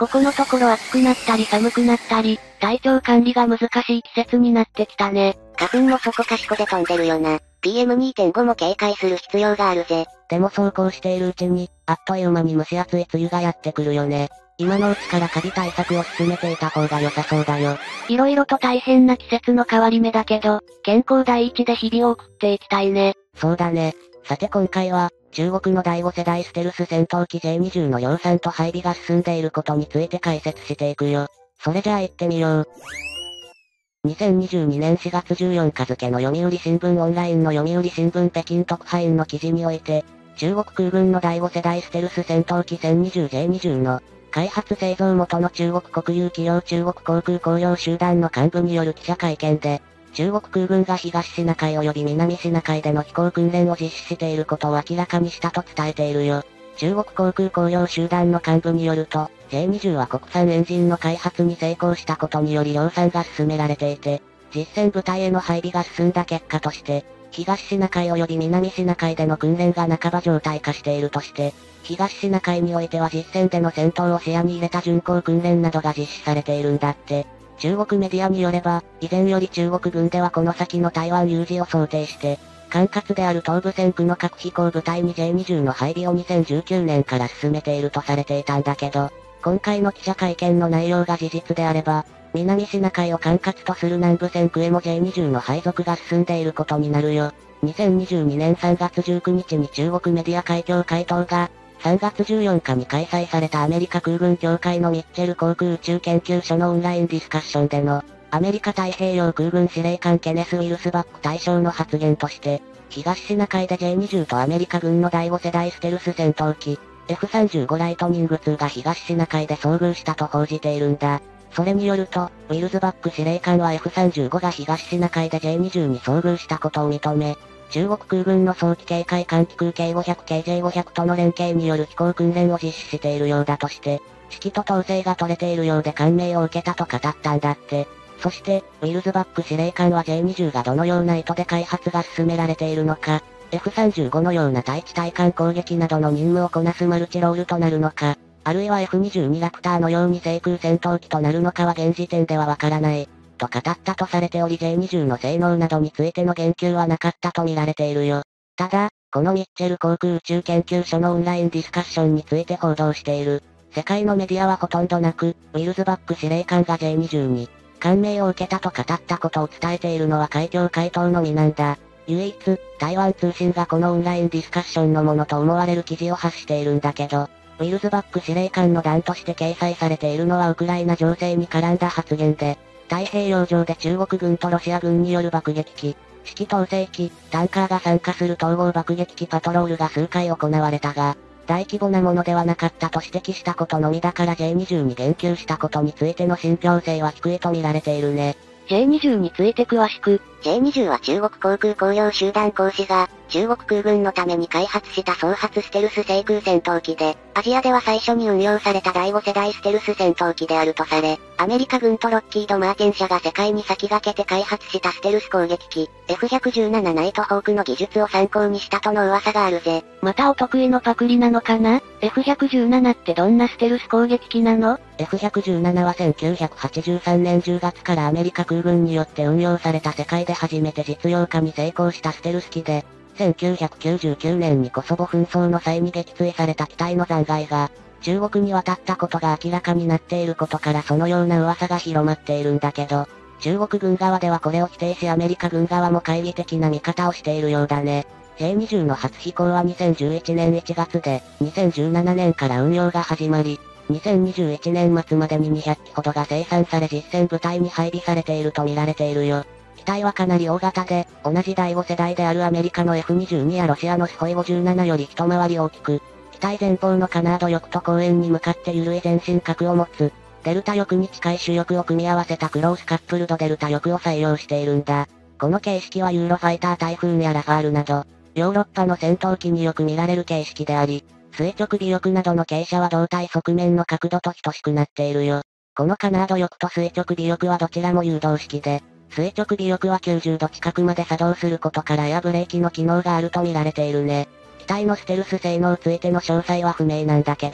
ここのところ暑くなったり寒くなったり、体調管理が難しい季節になってきたね。 花粉もそこかしこで飛んでるよな。PM2.5 も警戒する必要があるぜ。 でもそうこうしているうちに、あっという間に蒸し暑い梅雨がやってくるよね。今のうちからカビ対策を進めていた方が良さそうだよ。 色々と大変な季節の変わり目だけど、健康第一で日々を送っていきたいね。 そうだね。さて今回は、中国の第5世代ステルス戦闘機 J20 の量産と配備が進んでいることについて解説していくよ。それじゃあ行ってみよう。2022年4月14日付の読売新聞オンラインの読売新聞北京特派員の記事において、中国空軍の第5世代ステルス戦闘機 1020J20 の開発製造元の中国国有企業中国航空工業集団の幹部による記者会見で、中国空軍が東シナ海及び南シナ海での飛行訓練を実施していることを明らかにしたと伝えているよ。中国航空工業集団の幹部によると、J20 は国産エンジンの開発に成功したことにより量産が進められていて、実戦部隊への配備が進んだ結果として、東シナ海及び南シナ海での訓練が半ば常態化しているとして、東シナ海においては実戦での戦闘を視野に入れた巡航訓練などが実施されているんだって。中国メディアによれば、以前より中国軍ではこの先の台湾有事を想定して、管轄である東部戦区の核飛行部隊に J20 の配備を2019年から進めているとされていたんだけど、今回の記者会見の内容が事実であれば、南シナ海を管轄とする南部戦区へも J20 の配属が進んでいることになるよ。2022年3月19日に中国メディア海峡会頭が、3月14日に開催されたアメリカ空軍協会のミッチェル航空宇宙研究所のオンラインディスカッションでの、アメリカ太平洋空軍司令官ケネス・ウィルスバック大将の発言として、東シナ海で J20 とアメリカ軍の第5世代ステルス戦闘機、F35 ライトニング2が東シナ海で遭遇したと報じているんだ。それによると、ウィルズバック司令官は F35 が東シナ海で J20 に遭遇したことを認め、中国空軍の早期警戒艦機空警 500KJ500 との連携による飛行訓練を実施しているようだとして、指揮と統制が取れているようで感銘を受けたと語ったんだって。そして、ウィルズバック司令官は J20 がどのような意図で開発が進められているのか、F35 のような対地対艦攻撃などの任務をこなすマルチロールとなるのか、あるいは F22 ラプターのように制空戦闘機となるのかは現時点ではわからない、と語ったとされており J20 の性能などについての言及はなかったと見られているよ。ただ、このミッチェル航空宇宙研究所のオンラインディスカッションについて報道している。世界のメディアはほとんどなく、ウィルズバック司令官が J20 に感銘を受けたと語ったことを伝えているのは海峡回答のみなんだ。唯一、台湾通信がこのオンラインディスカッションのものと思われる記事を発しているんだけど、ウィルズバック司令官の段として掲載されているのはウクライナ情勢に絡んだ発言で、太平洋上で中国軍とロシア軍による爆撃機、指揮統制機、タンカーが参加する統合爆撃機パトロールが数回行われたが、大規模なものではなかったと指摘したことのみだから J20 に言及したことについての信憑性は低いと見られているね。 J20 について詳しく。 J20 は中国航空工業集団公司が、中国空軍のために開発した総発ステルス制空戦闘機で、アジアでは最初に運用された第5世代ステルス戦闘機であるとされ、アメリカ軍とロッキード・マーテン社が世界に先駆けて開発したステルス攻撃機、F117 ナイトホークの技術を参考にしたとの噂があるぜ。 またお得意のパクリなのかな？ F117 ってどんなステルス攻撃機なの？ F117 は1983年10月からアメリカ空軍によって運用された世界で初めて実用化に成功したステルス機で、1999年にコソボ紛争の際に撃墜された機体の残骸が、中国に渡ったことが明らかになっていることからそのような噂が広まっているんだけど、中国軍側ではこれを否定しアメリカ軍側も懐疑的な見方をしているようだね。J20 の初飛行は2011年1月で、2017年から運用が始まり、2021年末までに200機ほどが生産され実戦部隊に配備されていると見られているよ。機体はかなり大型で、同じ第5世代であるアメリカの F22 やロシアのスホイ57より一回り大きく、機体前方のカナード翼と後円に向かって緩い前進角を持つ、デルタ翼に近い主翼を組み合わせたクロースカップルドデルタ翼を採用しているんだ。この形式はユーロファイタータイフーンやラファールなど、ヨーロッパの戦闘機によく見られる形式であり、垂直尾翼などの傾斜は胴体側面の角度と等しくなっているよ。このカナード翼と垂直尾翼はどちらも誘導式で、垂直尾翼は90度近くまで作動することからエアブレーキの機能があると見られているね。機体のステルス性能ついての詳細は不明なんだけど、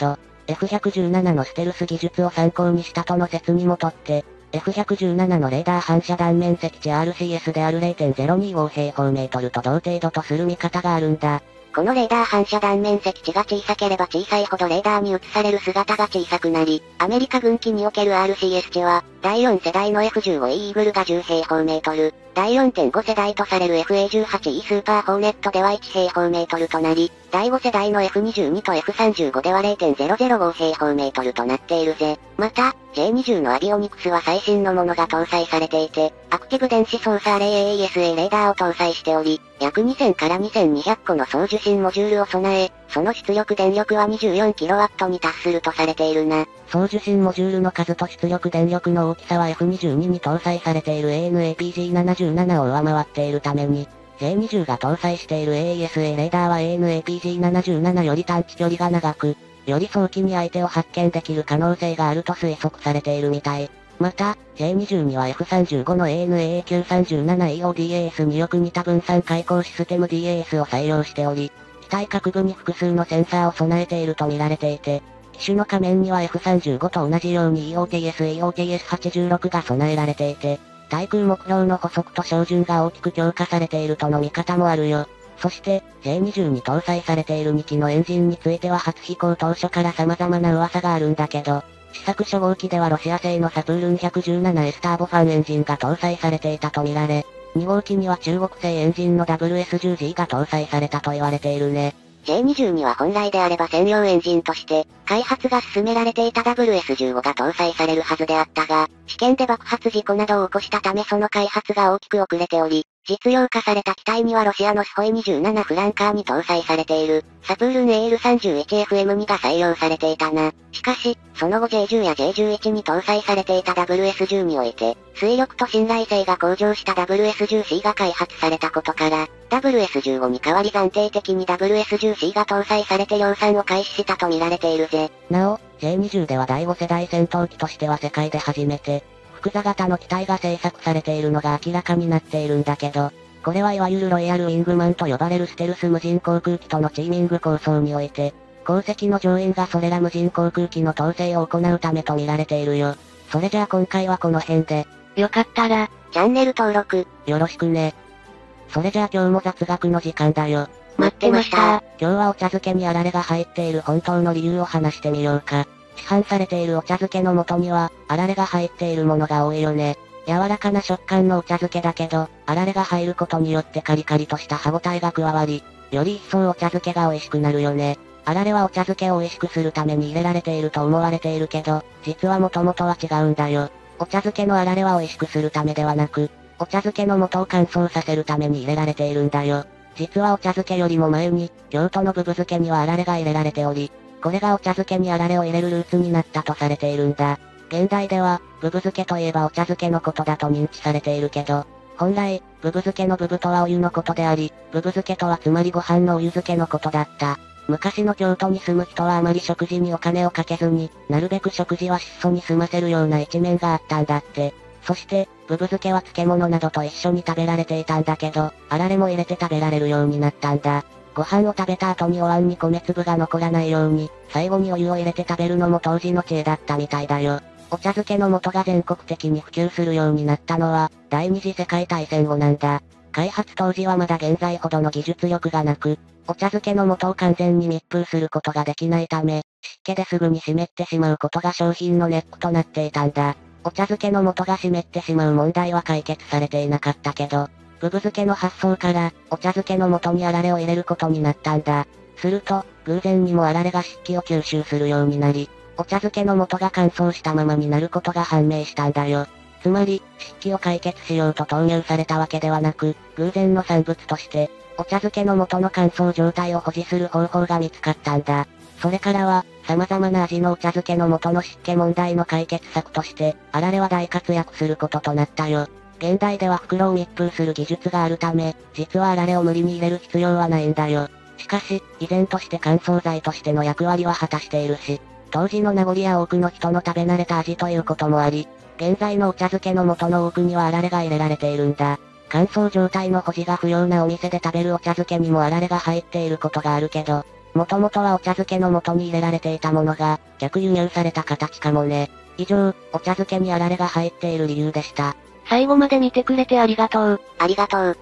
F117 のステルス技術を参考にしたとの説にもとって、F117 のレーダー反射断面積値 RCS である 0.025 平方メートルと同程度とする見方があるんだ。 このレーダー反射断面積値が小さければ小さいほどレーダーに映される姿が小さくなり、アメリカ軍機における RCS 値は、第4世代の F15E イーグルが10平方メートル、第 4.5 世代とされる FA18E スーパーホーネットでは1平方メートルとなり、第5世代の F22 と F35 では 0.005 平方メートルとなっているぜ。また、J20 のアビオニクスは最新のものが搭載されていて、アクティブ電子操作アレイ AESA レーダーを搭載しており、約2000から2200個の送受信モジュールを備え、その出力電力は 24kW に達するとされているな。 送受信モジュールの数と出力電力の大きさは F22 に搭載されている AN/APG77 を上回っているために、J20 が搭載している AESA レーダーは AN/APG77 より探知距離が長く、より早期に相手を発見できる可能性があると推測されているみたい。また、J20 には F35 の ANAAQ37E を DAS によく似た分散開口システム DAS を採用しており、機体各部に複数のセンサーを備えていると見られていて、機種の仮面には F35 と同じように EOTS-86 が備えられていて、対空目標の補足と照準が大きく強化されているとの見方もあるよ。そして、J20 に搭載されている2機のエンジンについては初飛行当初から様々な噂があるんだけど、試作初号機ではロシア製のサプールン 117S ターボファンエンジンが搭載されていたと見られ、2号機には中国製エンジンの WS10G が搭載されたと言われているね。 J20 には本来であれば専用エンジンとして、開発が進められていた WS15 が搭載されるはずであったが、試験で爆発事故などを起こしたためその開発が大きく遅れており、実用化された機体にはロシアのスホイ27フランカーに搭載されている、サプールン AL31FM2 が採用されていたな。しかし、その後 J10 や J11 に搭載されていた WS10 において、推力と信頼性が向上した WS10C が開発されたことから、WS15 に代わり暫定的に WS10C が搭載されて量産を開始したと見られているぜ。 なお、J20 では第5世代戦闘機としては世界で初めて、複座型の機体が製作されているのが明らかになっているんだけど、これはいわゆるロイヤルウィングマンと呼ばれるステルス無人航空機とのチーミング構想において、後席の乗員がそれら無人航空機の統制を行うためと見られているよ。それじゃあ今回はこの辺で。 よかったら、 チャンネル登録、 よろしくね。それじゃあ今日も雑学の時間だよ。 待ってました。 今日はお茶漬けにあられが入っている本当の理由を話してみようか。市販されているお茶漬けの素には、あられが入っているものが多いよね。柔らかな食感のお茶漬けだけど、あられが入ることによってカリカリとした歯ごたえが加わり、より一層お茶漬けが美味しくなるよね。あられはお茶漬けを美味しくするために入れられていると思われているけど、実はもともとは違うんだよ。お茶漬けのあられは美味しくするためではなく、お茶漬けの素を乾燥させるために入れられているんだよ。実はお茶漬けよりも前に、京都のぶぶ漬けにはあられが入れられており、これがお茶漬けにあられを入れるルーツになったとされているんだ。現代では、ぶぶ漬けといえばお茶漬けのことだと認知されているけど、本来、ぶぶ漬けのぶぶとはお湯のことであり、ぶぶ漬けとはつまりご飯のお湯漬けのことだった。昔の京都に住む人はあまり食事にお金をかけずに、なるべく食事は質素に済ませるような一面があったんだって。そして、ぶぶ漬けは漬物などと一緒に食べられていたんだけど、あられも入れて食べられるようになったんだ。ご飯を食べた後にお椀に米粒が残らないように、最後にお湯を入れて食べるのも当時の知恵だったみたいだよ。お茶漬けの素が全国的に普及するようになったのは、第二次世界大戦後なんだ。開発当時はまだ現在ほどの技術力がなく、お茶漬けの素を完全に密封することができないため、湿気ですぐに湿ってしまうことが商品のネックとなっていたんだ。お茶漬けの素が湿ってしまう問題は解決されていなかったけど、ぶぶ漬けの発想から、お茶漬けの素にあられを入れることになったんだ。すると、偶然にもあられが湿気を吸収するようになり、お茶漬けの素が乾燥したままになることが判明したんだよ。つまり、湿気を解決しようと投入されたわけではなく、偶然の産物として、お茶漬けの素の乾燥状態を保持する方法が見つかったんだ。それからは、様々な味のお茶漬けの素の湿気問題の解決策として、あられは大活躍することとなったよ。現代では袋を密封する技術があるため、実はあられを無理に入れる必要はないんだよ。しかし、依然として乾燥剤としての役割は果たしているし、当時の名残や多くの人の食べ慣れた味ということもあり、現在のお茶漬けの素の多くにはあられが入れられているんだ。乾燥状態の保持が不要なお店で食べるお茶漬けにもあられが入っていることがあるけど、 もともとはお茶漬けの素に入れられていたものが、逆輸入された形かもね。以上、お茶漬けにあられが入っている理由でした。 最後まで見てくれてありがとう。 ありがとう。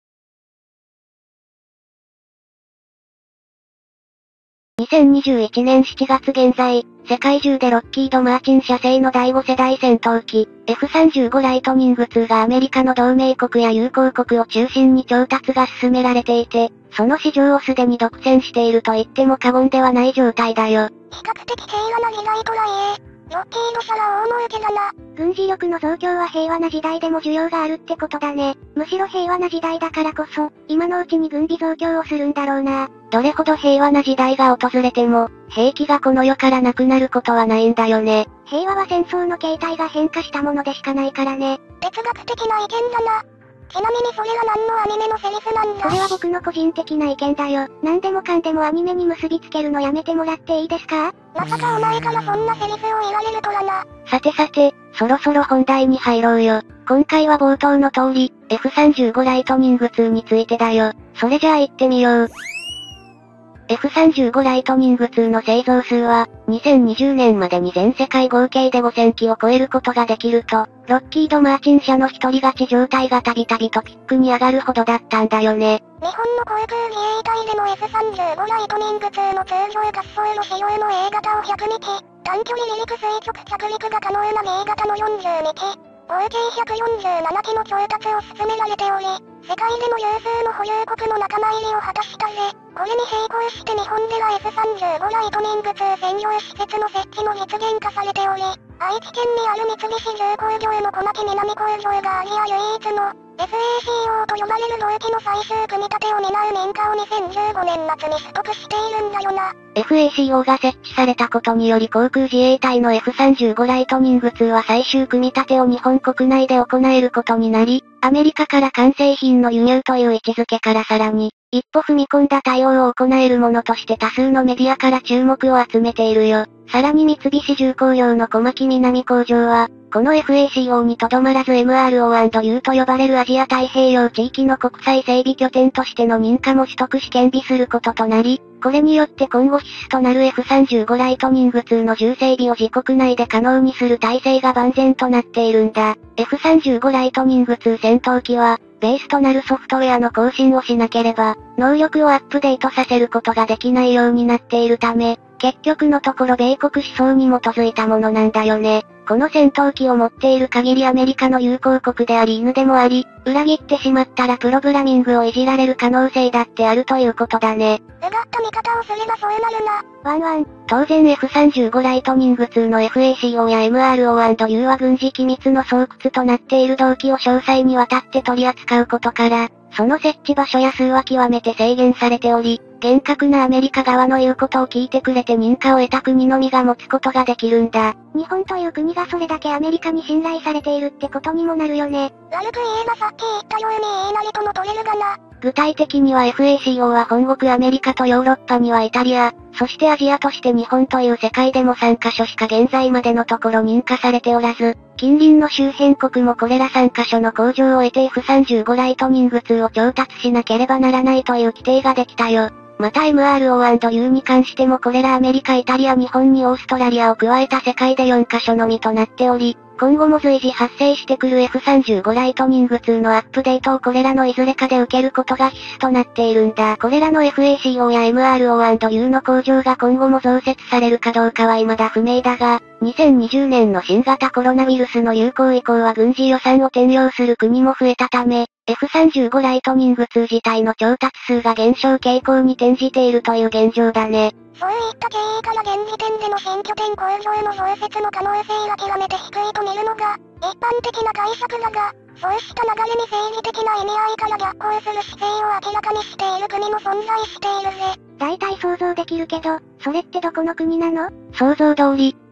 2021年7月現在、世界中でロッキード・マーチン社製の第5世代戦闘機、F35 ライトニング2がアメリカの同盟国や友好国を中心に調達が進められていて、その市場をすでに独占していると言っても過言ではない状態だよ。 比較的平和な時代とはいえ、ロッキード社は大儲けだな。 軍事力の増強は平和な時代でも需要があるってことだね。むしろ平和な時代だからこそ、今のうちに軍備増強をするんだろうな。どれほど平和な時代が訪れても、兵器がこの世からなくなることはないんだよね。平和は戦争の形態が変化したものでしかないからね。 哲学的な意見だな。ちなみにそれは何のアニメのセリフなんだ？ それは僕の個人的な意見だよ。何でもかんでもアニメに結びつけるのやめてもらっていいですか？ まさかお前からそんなセリフを言われるとはな。 さてさて、そろそろ本題に入ろうよ。今回は冒頭の通り、F35 ライトニング2についてだよ。それじゃあ行ってみよう。F35 ライトニング2の製造数は、2020年までに全世界合計で5000機を超えることができると、ロッキード・マーチン社の一人勝ち状態がたびたびトピックに上がるほどだったんだよね。 日本の航空自衛隊でも F35 ライトニング2の通常滑走路仕様の A 型を102機、短距離離陸垂直着陸が可能な B 型の42機、合計147機の調達を進められており、世界でも有数の保有国の仲間入りを果たしたぜ。これに並行して日本では F35 ライトニング2専用施設の設置も実現化されており、愛知県にある三菱重工業の小牧南工場がアジア唯一の FACO と呼ばれる同機の最終組み立てを担う民家を2015年夏に取得しているんだよな。 FACO が設置されたことにより航空自衛隊の F35 ライトニング2は最終組み立てを日本国内で行えることになり、アメリカから完成品の輸入という位置づけからさらに、一歩踏み込んだ対応を行えるものとして多数のメディアから注目を集めているよ。さらに三菱重工業の小牧南工場は、この FACO にとどまらず MRO&U と呼ばれるアジア太平洋地域の国際整備拠点としての認可も取得し兼備することとなり、これによって今後必須となる F35 ライトニング2の重整備を自国内で可能にする体制が万全となっているんだ。F35 ライトニング2戦闘機は、ベースとなるソフトウェアの更新をしなければ、能力をアップデートさせることができないようになっているため、結局のところ米国思想に基づいたものなんだよね。この戦闘機を持っている限りアメリカの友好国であり犬でもあり、裏切ってしまったらプログラミングをいじられる可能性だってあるということだね。 うがった見方をすればそうなるな。 ワンワン。当然 F35 ライトニング2の FACO や MRO&U は軍事機密の巣窟となっている動機を詳細にわたって取り扱うことから、その設置場所や数は極めて制限されており、厳格なアメリカ側の言うことを聞いてくれて認可を得た国のみが持つことができるんだ。日本という国がそれだけアメリカに信頼されているってことにもなるよね。 悪く言えばさっき言ったように言いなりとも取れるがな。 具体的には FACO は本国アメリカとヨーロッパにはイタリア、そしてアジアとして日本という世界でも3カ所しか現在までのところ認可されておらず、近隣の周辺国もこれら3カ所の工場を得て F35 ライトニング2を調達しなければならないという規定ができたよ。また MRO&U に関してもこれらアメリカ、イタリア、日本にオーストラリアを加えた世界で4カ所のみとなっており、今後も随時発生してくる F35 ライトニング2のアップデートをこれらのいずれかで受けることが必須となっているんだ。これらの FACO や MRO&U の工場が今後も増設されるかどうかは未だ不明だが、2020年の新型コロナウイルスの流行以降は軍事予算を転用する国も増えたため、F35 ライトニング2自体の調達数が減少傾向に転じているという現状だね。 そういった経緯から現時点での新拠点工場の増設の可能性は極めて低いと見るのが、一般的な解釈だが、そうした流れに政治的な意味合いから逆行する姿勢を明らかにしている国も存在しているぜ。 大体想像できるけど、それってどこの国なの？想像通り、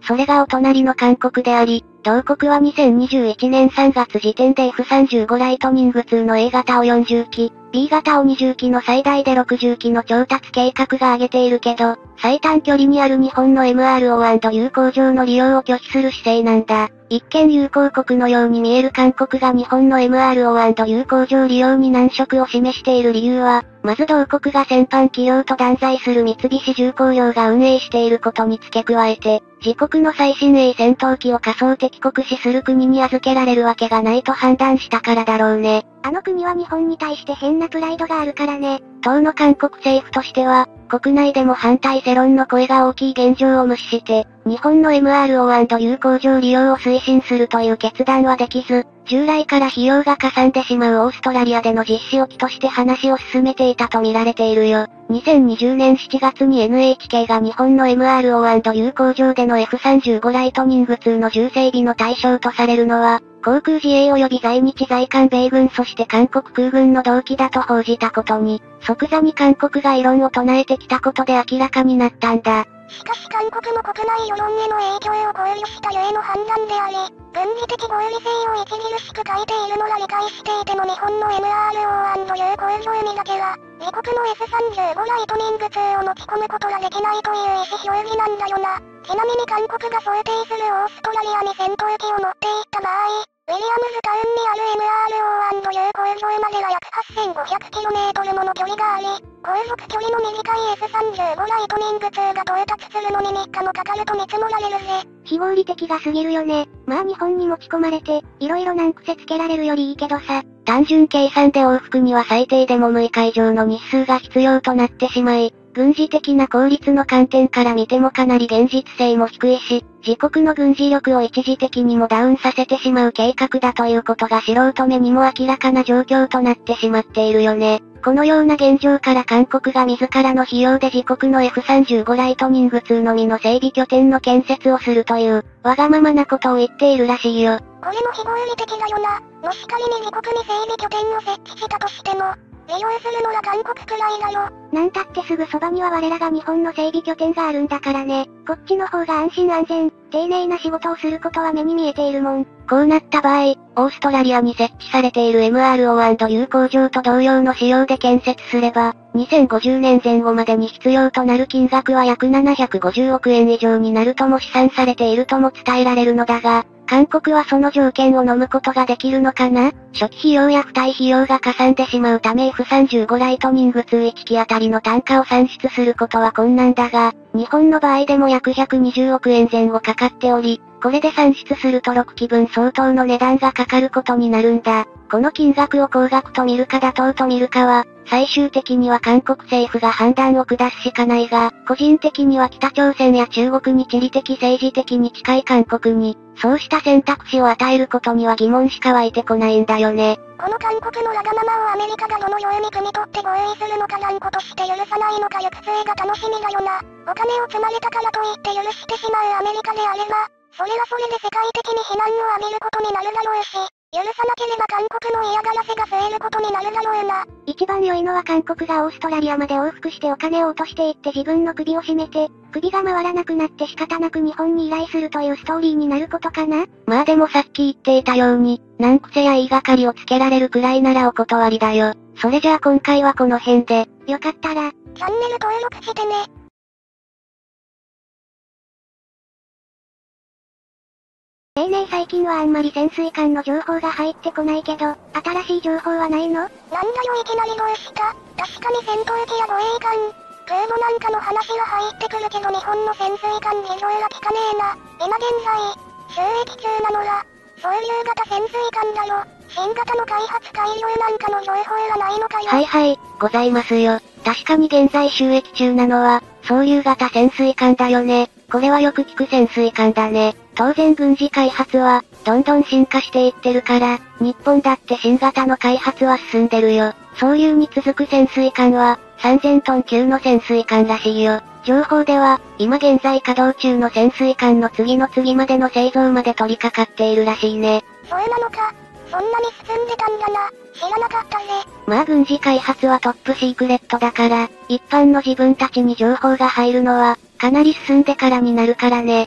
それがお隣の韓国であり、同国は2021年3月時点で F35 ライトニング2の A 型を40機、B 型を20機の最大で60機の調達計画が挙げているけど、最短距離にある日本の MRO&U 工場の利用を拒否する姿勢なんだ。一見友好国のように見える韓国が日本の MRO&U 工場利用に難色を示している理由は、まず同国が戦犯企業と断罪する三菱重工業が運営していることに付け加えて、自国の最新鋭戦闘機を仮想敵国視する国に預けられるわけがないと判断したからだろうね。 あの国は日本に対して変なプライドがあるからね。 当の韓国政府としては、国内でも反対世論の声が大きい現状を無視して、日本の MRO&U 工場利用を推進するという決断はできず、従来から費用がかさんでしまうオーストラリアでの実施を機として話を進めていたと見られているよ。2020年7月に NHK が日本の MRO&U 工場での F35 ライトニング2の重整備の対象とされるのは、航空自衛及び在日在韓米軍そして韓国空軍の動機だと報じたことに、即座に韓国が異論を唱えてきたことで明らかになったんだ。 しかし韓国の国内世論への影響を考慮したゆえの判断であり、軍事的合理性を著しく欠いているのは理解していても日本の MRO&U 工場にだけは、自国の F35 ライトニング2を持ち込むことができないという意思表示なんだよな。ちなみに韓国が想定するオーストラリアに戦闘機を持っていった場合、ウィリアムズタウンにある MRO&U 工場までは約 8500km もの距離があり、航続距離の短い F35 ライトニング2が到達するのに3日もかかると見積もられるぜ。 非合理的が過ぎるよね。まあ日本に持ち込まれて、色々難癖つけられるよりいいけどさ。 単純計算で往復には最低でも6日以上の日数が必要となってしまい、軍事的な効率の観点から見てもかなり現実性も低いし、自国の軍事力を一時的にもダウンさせてしまう計画だということが素人目にも明らかな状況となってしまっているよね。このような現状から韓国が自らの費用で自国の F35 ライトニング2のみの整備拠点の建設をするという、わがままなことを言っているらしいよ。 これも非合理的だよな。もし仮に自国に整備拠点を設置したとしても、利用するのは韓国くらいだろ。 なんたってすぐそばには我らが日本の整備拠点があるんだからね。こっちの方が安心安全、丁寧な仕事をすることは目に見えているもん。 こうなった場合、オーストラリアに設置されている MRO&U 工場と同様の仕様で建設すれば、2050年前後までに必要となる金額は約750億円以上になるとも試算されているとも伝えられるのだが、韓国はその条件を飲むことができるのかな？初期費用や付帯費用がかさんでしまうため F35 ライトニング2 1機あたりの単価を算出することは困難だが、日本の場合でも約120億円前後かかっており、これで算出すると6機分相当の値段がかかることになるんだ。この金額を高額と見るか妥当と見るかは、最終的には韓国政府が判断を下すしかないが、個人的には北朝鮮や中国に地理的政治的に近い韓国に、そうした選択肢を与えることには疑問しか湧いてこないんだよね。 この韓国のわがままをアメリカがどのように汲み取って合意するのか断固として許さないのか行く末が楽しみだよな。お金を積まれたからといって許してしまうアメリカであれば、それはそれで世界的に非難を浴びることになるだろうし、許さなければ韓国の嫌がらせが増えることになるだろうな。 一番良いのは韓国がオーストラリアまで往復してお金を落としていって自分の首を絞めて、首が回らなくなって仕方なく日本に依頼するというストーリーになることかな。 まあでもさっき言っていたように、難癖や言いがかりをつけられるくらいならお断りだよ。それじゃあ今回はこの辺で。 よかったら、チャンネル登録してね。最近はあんまり潜水艦の情報が入ってこないけど、新しい情報はないの？なんだよいきなりどうした？確かに戦闘機や護衛艦、空母なんかの話は入ってくるけど日本の潜水艦事情が聞かねえな。今現在、収益中なのは、そういう型潜水艦だろ。新型の開発改良なんかの情報はないのかよ。 はいはい、ございますよ。確かに現在収益中なのは、そういう型潜水艦だよね。これはよく聞く潜水艦だね。当然軍事開発は、どんどん進化していってるから、日本だって新型の開発は進んでるよ。そういうに続く潜水艦は、3000トン級の潜水艦らしいよ。情報では、今現在稼働中の潜水艦の次の次までの製造まで取り掛かっているらしいね。 そうなのか。そんなに進んでたんだな。知らなかったぜ。 まあ軍事開発はトップシークレットだから、一般の自分たちに情報が入るのは、かなり進んでからになるからね。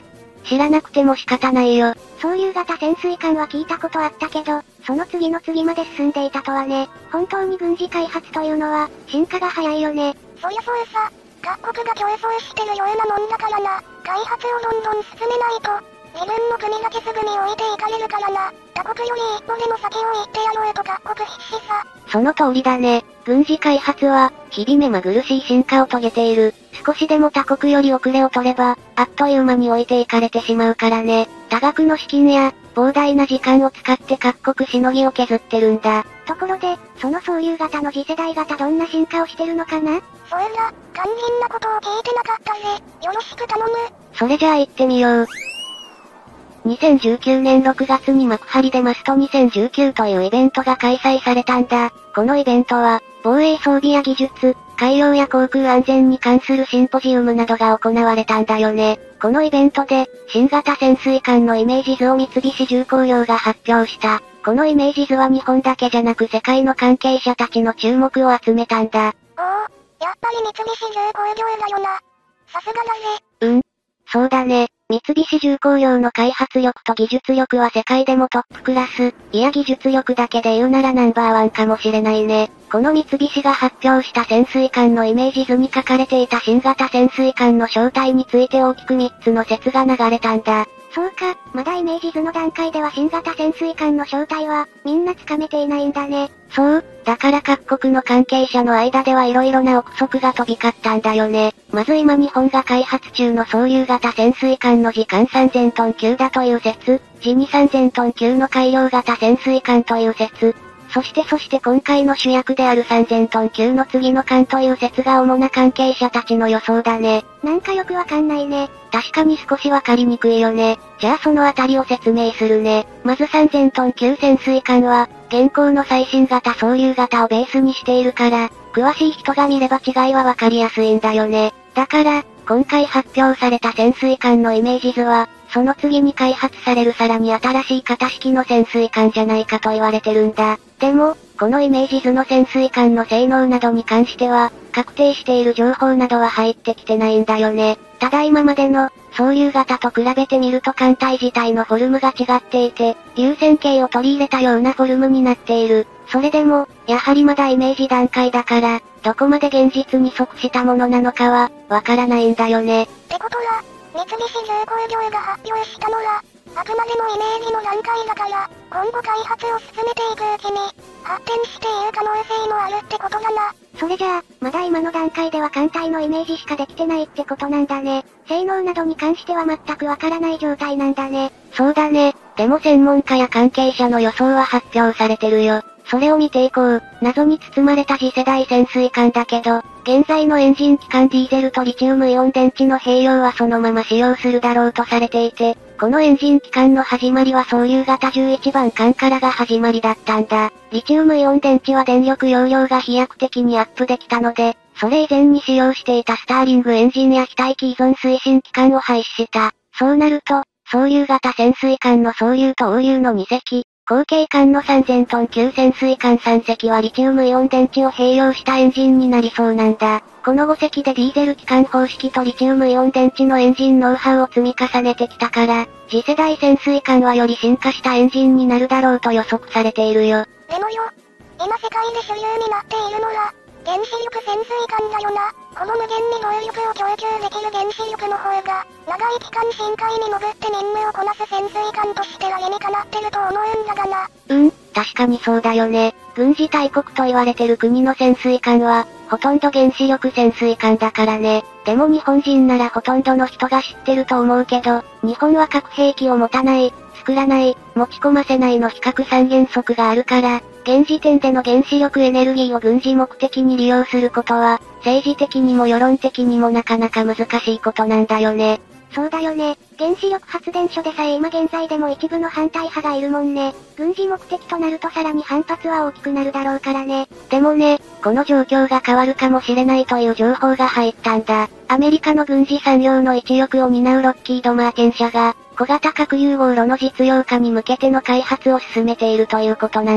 知らなくても仕方ないよ。総流型潜水艦は聞いたことあったけど、その次の次まで進んでいたとはね。本当に軍事開発というのは、進化が早いよね。 そりゃそうさ。各国が競争してるようなもんだからな。開発をどんどん進めないと、自分の国だけすぐに置いていかれるからな。他国より一歩でも先を行ってやろうと各国必死さ。 その通りだね。軍事開発は、日々目まぐるしい進化を遂げている。少しでも他国より遅れを取れば、あっという間に置いていかれてしまうからね。多額の資金や、膨大な時間を使って各国しのぎを削ってるんだ。 ところで、その総流型の次世代型どんな進化をしてるのかな？それら、肝心なことを聞いてなかったぜ。よろしく頼む。 それじゃあ行ってみよう。2019年6月に幕張でマスト2019というイベントが開催されたんだ。このイベントは、防衛装備や技術、海洋や航空安全に関するシンポジウムなどが行われたんだよね。このイベントで、新型潜水艦のイメージ図を三菱重工業が発表した。このイメージ図は日本だけじゃなく世界の関係者たちの注目を集めたんだ。 おお、やっぱり三菱重工業だよな。さすがだぜ。 そうだね。三菱重工業の開発力と技術力は世界でもトップクラス。いや技術力だけで言うならナンバーワンかもしれないね。この三菱が発表した潜水艦のイメージ図に書かれていた新型潜水艦の正体について大きく3つの説が流れたんだ。 そうか、まだイメージ図の段階では新型潜水艦の正体は、みんなつかめていないんだね。 そう、だから各国の関係者の間では色々な憶測が飛び交ったんだよね。まず今日本が開発中の総流型潜水艦の時間3000トン級だという説、時に3000トン級の改良型潜水艦という説、そして今回の主役である3000トン級の次の艦という説が主な関係者たちの予想だね。 なんかよくわかんないね。 確かに少しわかりにくいよね。じゃあそのあたりを説明するね。まず3000トン級潜水艦は、現行の最新型総流型をベースにしているから、詳しい人が見れば違いはわかりやすいんだよね。だから、今回発表された潜水艦のイメージ図は、その次に開発されるさらに新しい型式の潜水艦じゃないかと言われてるんだ。でも、このイメージ図の潜水艦の性能などに関しては、確定している情報などは入ってきてないんだよね。ただ今までの、総流型と比べてみると艦体自体のフォルムが違っていて、流線形を取り入れたようなフォルムになっている。それでも、やはりまだイメージ段階だから、どこまで現実に即したものなのかは、わからないんだよね。 ってことは、三菱重工業が発表したのは、あくまでもイメージの段階だから、今後開発を進めていくうちに、発展している可能性もあるってことだな。それじゃあ、まだ今の段階では艦隊のイメージしかできてないってことなんだね。性能などに関しては全くわからない状態なんだね。 そうだね。でも専門家や関係者の予想は発表されてるよ。それを見ていこう。謎に包まれた次世代潜水艦だけど、現在のエンジン機関ディーゼルとリチウムイオン電池の併用はそのまま使用するだろうとされていて、このエンジン機関の始まりは総流型11番艦からが始まりだったんだ。リチウムイオン電池は電力容量が飛躍的にアップできたので、それ以前に使用していたスターリングエンジンや非待機依存推進機関を廃止した。そうなると、総流型潜水艦の総流と応流の2隻、後継艦の3000トン級潜水艦3隻はリチウムイオン電池を併用したエンジンになりそうなんだ。この5隻でディーゼル機関方式とリチウムイオン電池のエンジンノウハウを積み重ねてきたから、次世代潜水艦はより進化したエンジンになるだろうと予測されているよ。 でもよ、今世界で主流になっているのは、原子力潜水艦だよな。この無限に動力を供給できる原子力の方が、長い期間深海に潜って任務をこなす潜水艦としては理にかなってると思うんだがな。 確かにそうだよね。軍事大国と言われてる国の潜水艦は、ほとんど原子力潜水艦だからね。でも日本人ならほとんどの人が知ってると思うけど、日本は核兵器を持たない、作らない、持ち込ませないの非核三原則があるから、現時点での原子力エネルギーを軍事目的に利用することは、政治的にも世論的にもなかなか難しいことなんだよね。 そうだよね。原子力発電所でさえ今現在でも一部の反対派がいるもんね。軍事目的となるとさらに反発は大きくなるだろうからね。 でもね、この状況が変わるかもしれないという情報が入ったんだ。アメリカの軍事産業の一翼を担うロッキード・マーテン社が、小型核融合炉の実用化に向けての開発を進めているということなんだ。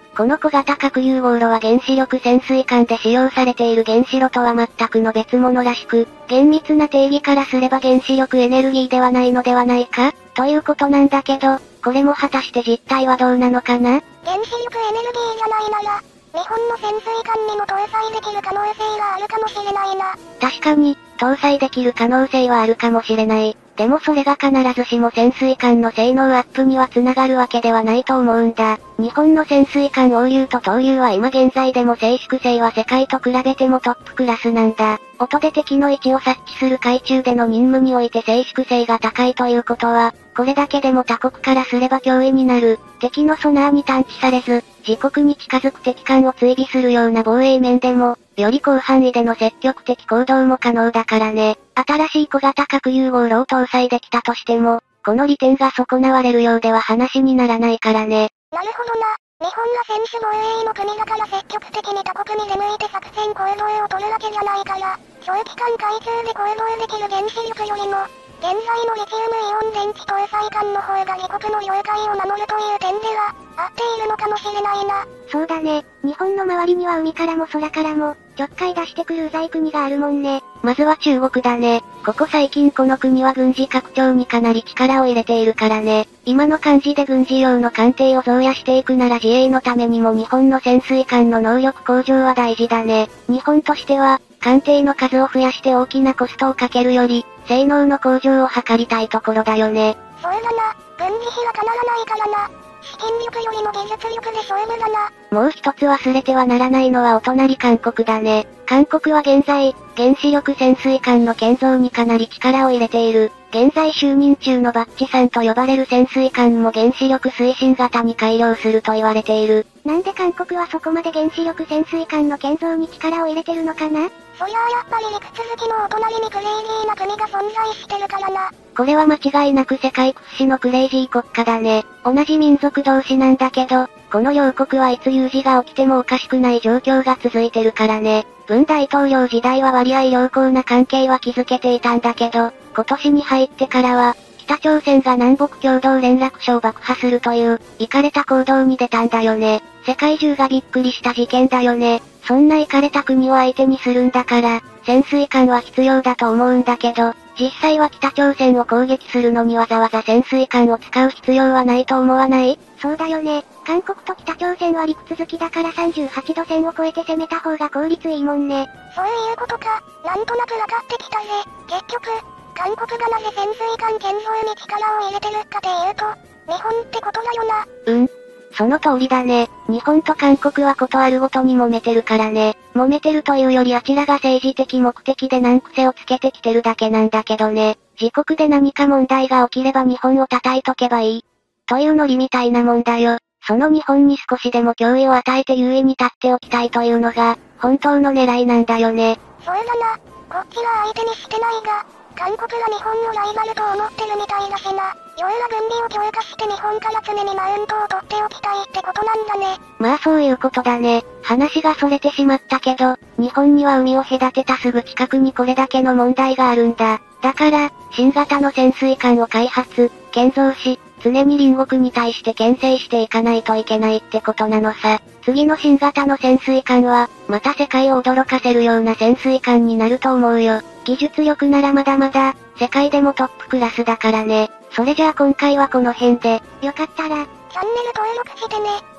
この小型核融合炉は原子力潜水艦で使用されている原子炉とは全くの別物らしく、厳密な定義からすれば原子力エネルギーではないのではないかということなんだけど、これも果たして実態はどうなのかな？ 原子力エネルギーじゃないなら、日本の潜水艦にも搭載できる可能性があるかもしれないな。 確かに、搭載できる可能性はあるかもしれない。でもそれが必ずしも潜水艦の性能アップには繋がるわけではないと思うんだ。日本の潜水艦応流と投流は今現在でも静粛性は世界と比べてもトップクラスなんだ。音で敵の位置を察知する海中での任務において静粛性が高いということは、これだけでも他国からすれば脅威になる。敵のソナーに探知されず、自国に近づく敵艦を追尾するような防衛面でも、より広範囲での積極的行動も可能だからね。新しい小型核融合炉を搭載できたとしても、この利点が損なわれるようでは話にならないからね。 なるほどな。日本が専守防衛の国だから積極的に他国に出向いて作戦行動を取るわけじゃないから、長期間海中で行動できる原子力よりも、現在のリチウムイオン電池搭載艦の方が自国の領海を守るという点では、合っているのかもしれないな。 そうだね。日本の周りには海からも空からも、ちょっかい出してくるうざい国があるもんね。まずは中国だね。ここ最近この国は軍事拡張にかなり力を入れているからね。今の感じで軍事用の艦艇を増やしていくなら自衛のためにも日本の潜水艦の能力向上は大事だね。日本としては、艦艇の数を増やして大きなコストをかけるより、性能の向上を図りたいところだよね。 そうだな。軍事費はかならないからな。資金力よりも技術力で勝負だな。 もう一つ忘れてはならないのはお隣韓国だね。韓国は現在、原子力潜水艦の建造にかなり力を入れている。現在就任中のバッチさんと呼ばれる潜水艦も原子力推進型に改良すると言われている。 なんで韓国はそこまで原子力潜水艦の建造に力を入れてるのかな？ そりゃあやっぱり陸続きのお隣にクレイジーな国が存在してるからな。 これは間違いなく世界屈指のクレイジー国家だね。同じ民族同士なんだけど、この両国はいつ有事が起きてもおかしくない状況が続いてるからね。文大統領時代は割合良好な関係は築けていたんだけど、今年に入ってからは、北朝鮮が南北共同連絡所を爆破するという、イカれた行動に出たんだよね。世界中がびっくりした事件だよね。そんなイカれた国を相手にするんだから、潜水艦は必要だと思うんだけど、実際は北朝鮮を攻撃するのにわざわざ潜水艦を使う必要はないと思わない？ そうだよね。韓国と北朝鮮は陸続きだから38度線を越えて攻めた方が効率いいもんね。 そういうことか。なんとなく分かってきたぜ。結局、韓国がなぜ潜水艦建造に力を入れてるかで言うと、日本ってことだよな。 その通りだね。日本と韓国はことあるごとに揉めてるからね。揉めてるというよりあちらが政治的目的で難癖をつけてきてるだけなんだけどね。自国で何か問題が起きれば日本を叩いとけばいい。というノリみたいなもんだよ。その日本に少しでも脅威を与えて優位に立っておきたいというのが、本当の狙いなんだよね。 そうだな。こっちは相手にしてないが、韓国が日本のライバルと思ってるみたいだしな。要は軍備を強化して日本から常にマウントを取っておきたいってことなんだね。 まあそういうことだね。話がそれてしまったけど、日本には海を隔てたすぐ近くにこれだけの問題があるんだ。だから、新型の潜水艦を開発、建造し、常に隣国に対して牽制していかないといけないってことなのさ。次の新型の潜水艦は、また世界を驚かせるような潜水艦になると思うよ。技術力ならまだまだ、世界でもトップクラスだからね。それじゃあ今回はこの辺で、 よかったら、 チャンネル登録してね。